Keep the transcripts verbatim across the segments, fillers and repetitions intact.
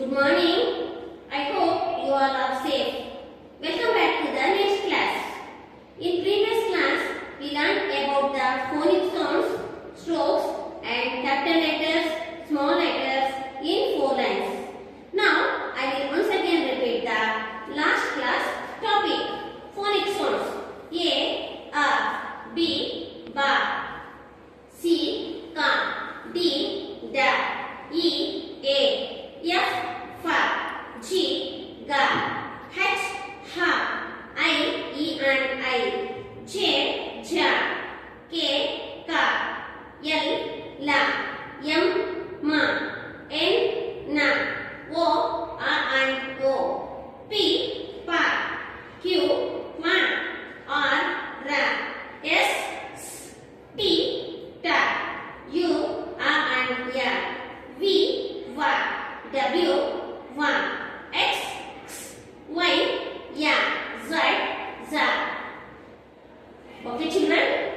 Good morning. I hope you all are safe. Welcome back to the next class. In previous class, we learned about the phonic sounds, strokes and capital letters, small letters in four lines. Now, I will once again repeat the last class topic. Phonic sounds. A, A, B, Ba, C, Ka, D, Da, E, A, F, Fa, G, Ga, H, Ha, I, E and I, J, Ja, K, Ka, L, La, M, Ma, N, Na, O, A and O, P, Pa, Q, Ma, R, Ra, S, S, T, Ta, U, A and Ya, V, Va, W, Va, X, X, Y, Ya, Z, Za. Okay, children?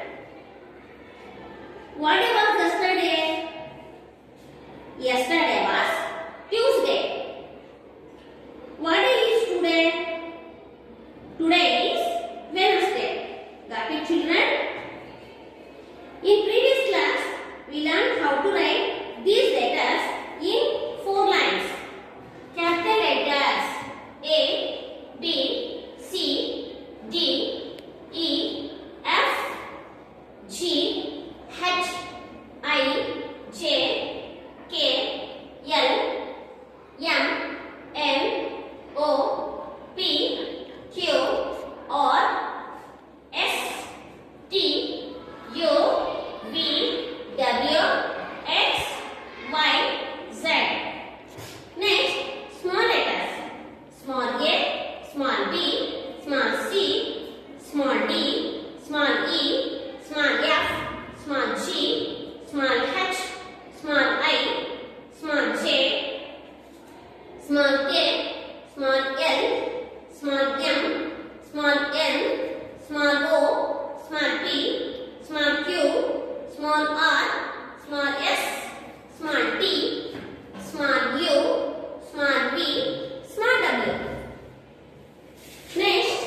What day was yesterday? Yesterday was Tuesday. What day is today? Today is Wednesday. Got it, children? In previous class, we learned how to write these letters in four lines. Capital letters A, B, C, D, E, F, G, H, I, J, K, L, M, N, O, P, Q, R, S, T, U, V, W, X, Y, Z. Next, small letters. Small a, small b, small c, small d, small e, small f, small g, small h, small I, small j, small k, small l, small m, small n, small o, small p, small q, small r, small s, small t, small u, small v, small w. Next,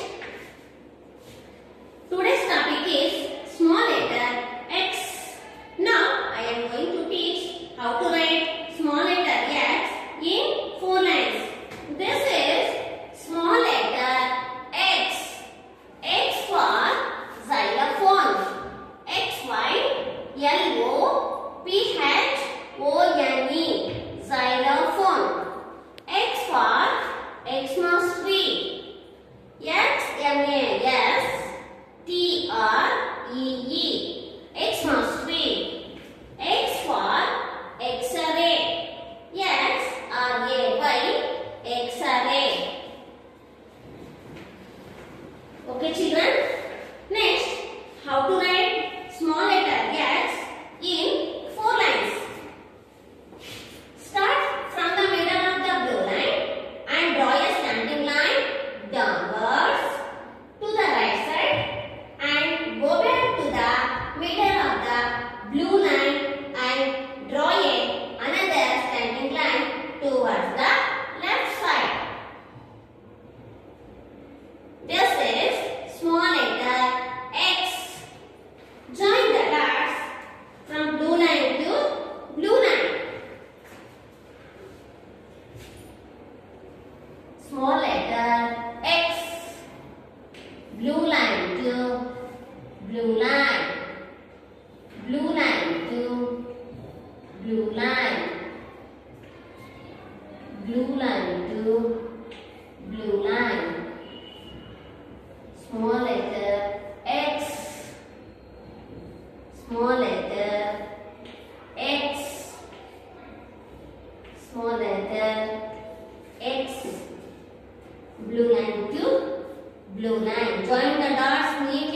today's topic is small letter X. Now, I am going to teach how to write small letter X in four lines. This is small letter X. X for xylophone. X Y L O P H O N E. Xylophone. X for Xmas tree. X M A S T R E E. Xmas tree. X for X-ray. X R A Y. X-ray. Okay, children? Next, how to write small letter X in four lines. Start from the middle of the blue line and draw a slanting line downwards to the right side and go back to the middle of the blue line and draw a another slanting line towards the left side. This is small letter X. Join the dots from blue line to blue line. Small letter X. Blue line to blue line. Blue line to blue line. Blue line to blue line. Small letter X. Small letter X. Small letter X. Blue line to blue line. Join the dots neatly.